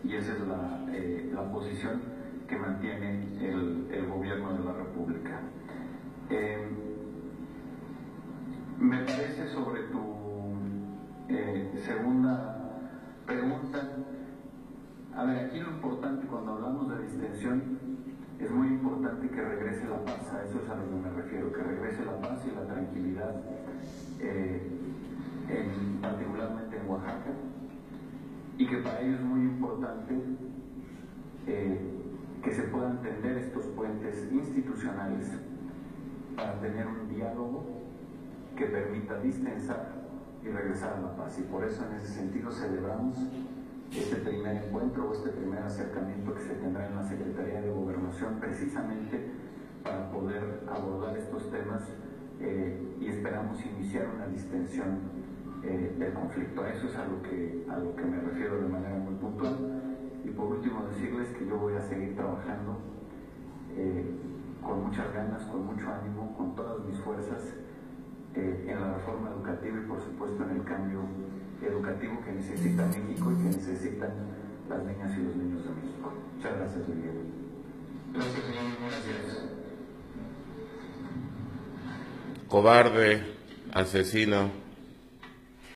y esa es la posición que mantiene el gobierno de la República. Me parece sobre tu segunda pregunta, a ver, aquí lo importante cuando hablamos de distensión es muy importante que regrese la paz, a eso es a lo que me refiero, que regrese la paz y la tranquilidad, particularmente en Oaxaca, y que para ello es muy importante que se puedan tender estos puentes institucionales para tener un diálogo que permita distensar y regresar a la paz. Y por eso en ese sentido celebramos este primer encuentro o este primer acercamiento que se tendrá en la Secretaría de Gobernación precisamente para poder abordar estos temas y esperamos iniciar una distensión del conflicto. A eso es a lo que me refiero de manera muy puntual. Y por último decirles que yo voy a seguir trabajando con muchas ganas, con mucho ánimo, con todas mis fuerzas en la reforma educativa y por supuesto en el cambio educativo que necesita México y que necesitan las niñas y los niños de México. Muchas gracias, Miguel. Gracias, señor. Gracias. Cobarde, asesino.